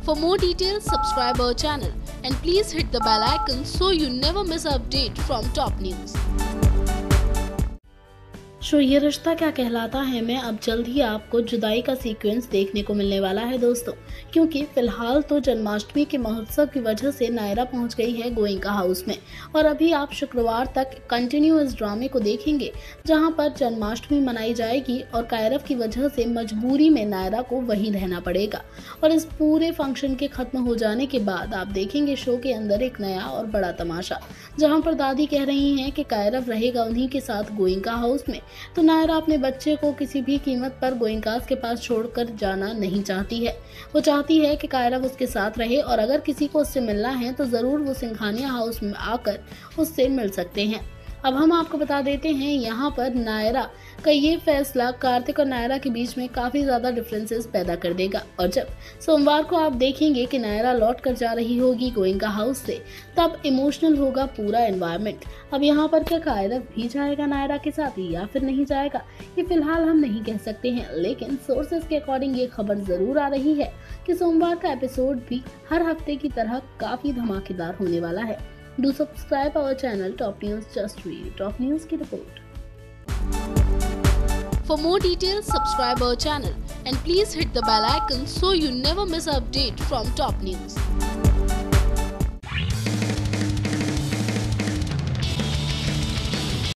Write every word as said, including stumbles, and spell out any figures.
For more details, subscribe our channel and please hit the bell icon so you never miss an update from top news. Show ये रिश्ता क्या कहलाता है में अब जल्द ही आपको जुदाई का सीक्वेंस देखने को मिलने वाला है दोस्तों, क्योंकि फिलहाल तो जन्माष्टमी के महोत्सव की वजह से नायरा पहुंच गई है गोइंका हाउस में और अभी आप शुक्रवार तक कंटिन्यू इस ड्रामे को देखेंगे जहां पर जन्माष्टमी मनाई जाएगी और कायरव की वजह से मजबूरी में नायरा को वहीं रहना पड़ेगा। और इस पूरे फंक्शन के खत्म हो जाने के बाद आप देखेंगे शो के अंदर एक नया और बड़ा तमाशा, जहाँ पर दादी कह रही है कि कायरव रहेगा उन्हीं के साथ गोइंका हाउस में, तो नायरा अपने बच्चे को किसी भी कीमत पर गोइंकास के पास छोड़कर जाना नहीं चाहती है। वो चाहती है कि कायरव उसके साथ रहे और अगर किसी को उससे मिलना है तो जरूर वो सिंघानिया हाउस में आकर उससे मिल सकते हैं। अब हम आपको बता देते हैं यहाँ पर नायरा का ये फैसला कार्तिक और नायरा के बीच में काफी ज्यादा डिफरेंसेस पैदा कर देगा और जब सोमवार को आप देखेंगे कि नायरा लौट कर जा रही होगी गोइंका हाउस से, तब इमोशनल होगा पूरा एनवायरनमेंट। अब यहाँ पर क्या कायरव भी जाएगा नायरा के साथ या फिर नहीं जाएगा, ये फिलहाल हम नहीं कह सकते हैं, लेकिन सोर्सेज के अकॉर्डिंग ये खबर जरूर आ रही है कि सोमवार का एपिसोड भी हर हफ्ते की तरह काफी धमाकेदार होने वाला है। Do subscribe our channel Top News Just Read. Top News की report. For more details, subscribe our channel and please hit the bell icon so you never miss an update from top news.